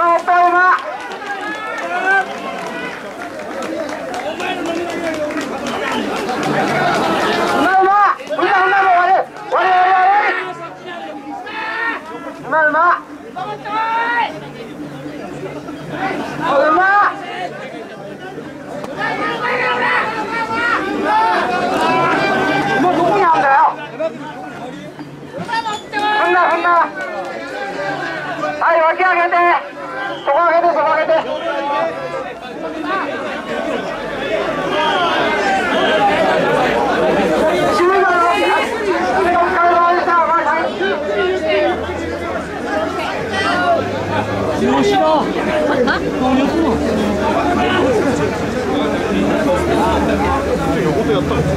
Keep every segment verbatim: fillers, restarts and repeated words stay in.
のおっぱい馬。馬馬、馬馬も終わり、終わり終わり終わり。馬馬。馬。もうどこにあるんだよ。踏んだ踏んだ。はい、脇上げて、そこ上げて、そこ上げて。締めだよ。お疲れ様でした。お前さん。よしろ。何やってんの。横でやったの。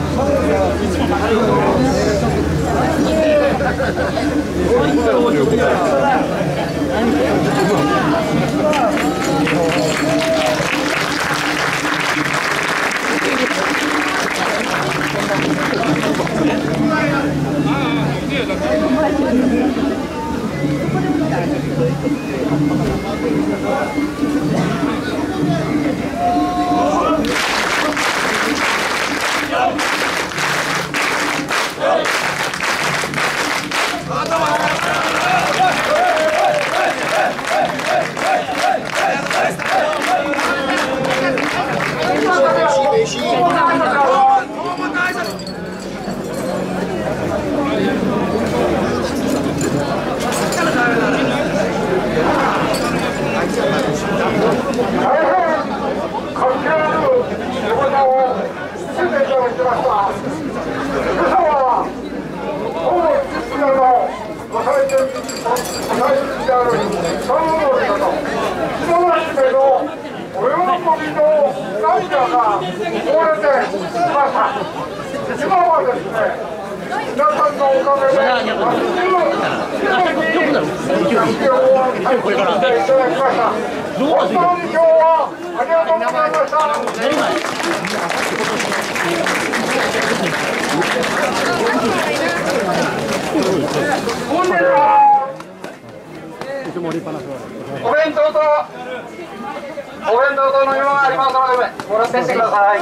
お弁当とお弁当と飲み物がありますのでもらってってください。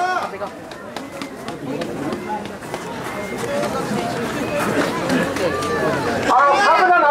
あの